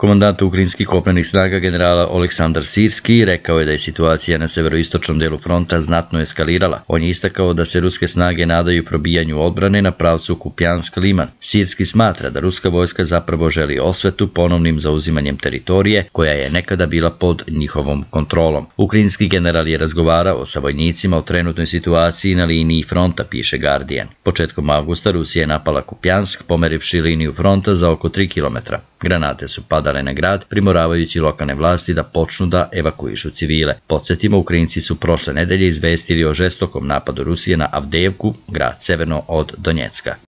Komandant ukrajinskih kopnenih snaga generala Oleksandar Sirski rekao je da je situacija na severoistočnom delu fronta znatno eskalirala. On je istakao da se ruske snage nadaju probijanju odbrane na pravcu Kupjansk-Liman. Sirski smatra da ruska vojska zapravo želi osvetu ponovnim zauzimanjem teritorije koja je nekada bila pod njihovom kontrolom. Ukrajinski general je razgovarao sa vojnicima o trenutnoj situaciji na liniji fronta, piše Guardian. Početkom avgusta Rusija je napala Kupjansk, pomerivši liniju fronta za oko 3 km. Granate su padale na grad, primoravajući lokalne vlasti da počnu da evakuišu civile. Podsjetimo, Ukrajinci su prošle nedelje izvestili o žestokom napadu Rusije na Avdejevku, grad severno od Donjecka.